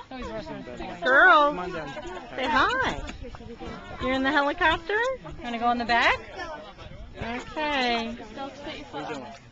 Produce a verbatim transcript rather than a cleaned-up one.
Girls, say hi. You're in the helicopter? Want to go in the back? Okay. What are you doing?